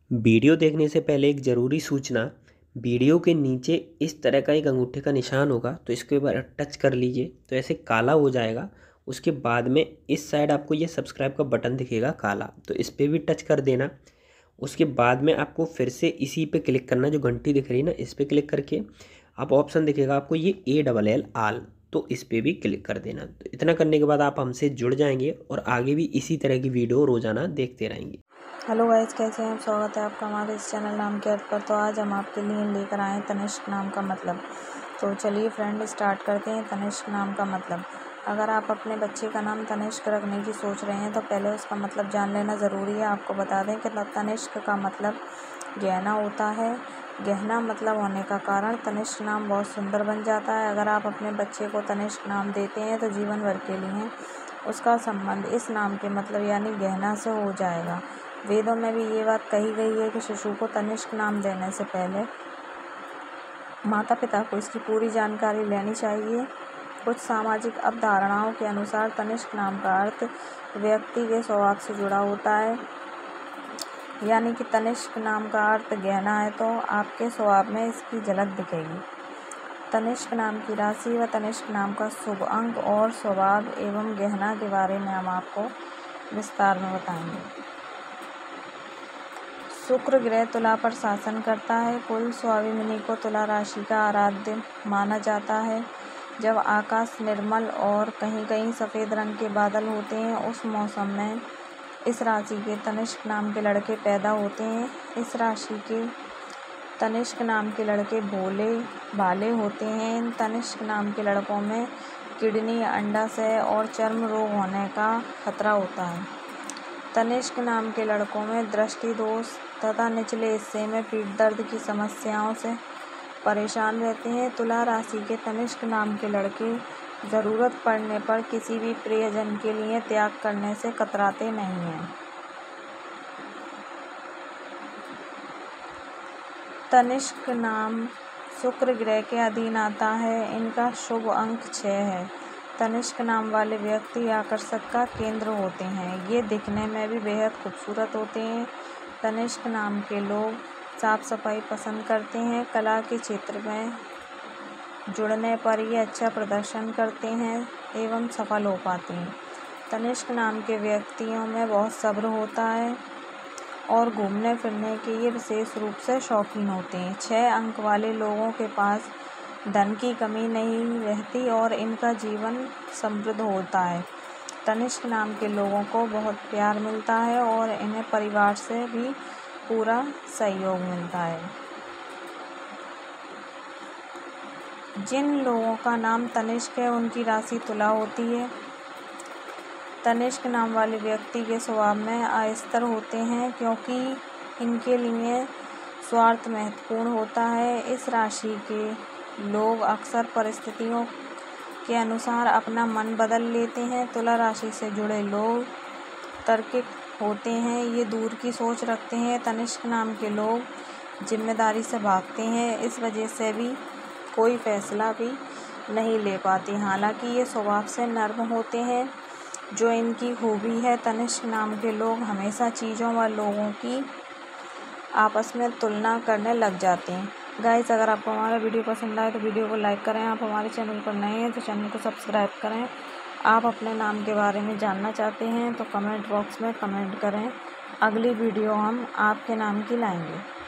Video देखने से पहले एक ज़रूरी सूचना। वीडियो के नीचे इस तरह का एक अंगूठे का निशान होगा, तो इसके ऊपर टच कर लीजिए तो ऐसे काला हो जाएगा। उसके बाद में इस साइड आपको ये सब्सक्राइब का बटन दिखेगा काला, तो इस पर भी टच कर देना। उसके बाद में आपको फिर से इसी पे क्लिक करना, जो घंटी दिख रही है ना, इस पर क्लिक करके आप ऑप्शन दिखेगा आपको ये ALL आल, तो इस पर भी क्लिक कर देना। तो इतना करने के बाद आप हमसे जुड़ जाएंगे और आगे भी इसी तरह की वीडियो रोज़ाना देखते रहेंगे। हेलो गाइस, कैसे हैं? स्वागत है आपका हमारे इस चैनल नाम के अर्थ पर। तो आज हम आपके लिए लेकर आए हैं तनिष्क नाम का मतलब। तो चलिए फ्रेंड, स्टार्ट करते हैं। तनिष्क नाम का मतलब। अगर आप अपने बच्चे का नाम तनिष्क रखने की सोच रहे हैं तो पहले उसका मतलब जान लेना ज़रूरी है। आपको बता दें कि तनिष्क का मतलब गहना होता है। गहना मतलब होने का कारण तनिष्क नाम बहुत सुंदर बन जाता है। अगर आप अपने बच्चे को तनिष्क नाम देते हैं तो जीवन भर के लिए उसका संबंध इस नाम के मतलब यानी गहना से हो जाएगा। वेदों में भी ये बात कही गई है कि शिशु को तनिष्क नाम देने से पहले माता पिता को इसकी पूरी जानकारी लेनी चाहिए। कुछ सामाजिक अवधारणाओं के अनुसार तनिष्क नाम का अर्थ व्यक्ति के स्वभाव से जुड़ा होता है, यानी कि तनिष्क नाम का अर्थ गहना है तो आपके स्वभाव में इसकी झलक दिखेगी। तनिष्क नाम की राशि व तनिष्क नाम का शुभ अंक और स्वभाव एवं गहना के बारे में हम आपको विस्तार में बताएंगे। शुक्र ग्रह तुला पर शासन करता है। कुल स्वाभिमानी को तुला राशि का आराध्य माना जाता है। जब आकाश निर्मल और कहीं कहीं सफ़ेद रंग के बादल होते हैं, उस मौसम में इस राशि के तनिष्क नाम के लड़के पैदा होते हैं। इस राशि के तनिष्क नाम के लड़के भोले भाले होते हैं। इन तनिष्क नाम के लड़कों में किडनी, अंडाशय और चर्म रोग होने का खतरा होता है। तनिष्क नाम के लड़कों में दृष्टि दोष तथा निचले हिस्से में पीठ दर्द की समस्याओं से परेशान रहते हैं। तुला राशि के तनिष्क नाम के लड़के ज़रूरत पड़ने पर किसी भी प्रियजन के लिए त्याग करने से कतराते नहीं हैं। तनिष्क नाम शुक्र ग्रह के अधीन आता है। इनका शुभ अंक 6 है। तनिष्क नाम वाले व्यक्ति आकर्षक का केंद्र होते हैं। ये दिखने में भी बेहद खूबसूरत होते हैं। तनिष्क नाम के लोग साफ सफाई पसंद करते हैं। कला के क्षेत्र में जुड़ने पर ये अच्छा प्रदर्शन करते हैं एवं सफल हो पाते हैं। तनिष्क नाम के व्यक्तियों में बहुत सब्र होता है और घूमने फिरने के ये विशेष रूप से शौकीन होते हैं। 6 अंक वाले लोगों के पास धन की कमी नहीं रहती और इनका जीवन समृद्ध होता है। तनिष्क नाम के लोगों को बहुत प्यार मिलता है और इन्हें परिवार से भी पूरा सहयोग मिलता है। जिन लोगों का नाम तनिष्क है उनकी राशि तुला होती है। तनिष्क नाम वाले व्यक्ति के स्वभाव में अस्थिर होते हैं क्योंकि इनके लिए स्वार्थ महत्वपूर्ण होता है। इस राशि के लोग अक्सर परिस्थितियों के अनुसार अपना मन बदल लेते हैं। तुला राशि से जुड़े लोग तार्किक होते हैं, ये दूर की सोच रखते हैं। तनिष्क नाम के लोग जिम्मेदारी से भागते हैं, इस वजह से भी कोई फैसला भी नहीं ले पाते। हालांकि ये स्वभाव से नर्म होते हैं, जो इनकी खूबी है। तनिष्क नाम के लोग हमेशा चीज़ों व लोगों की आपस में तुलना करने लग जाते हैं। गाइस, अगर आपको हमारा वीडियो पसंद आए तो वीडियो को लाइक करें। आप हमारे चैनल पर नए हैं तो चैनल को सब्सक्राइब करें। आप अपने नाम के बारे में जानना चाहते हैं तो कमेंट बॉक्स में कमेंट करें। अगली वीडियो हम आपके नाम की लाएंगे।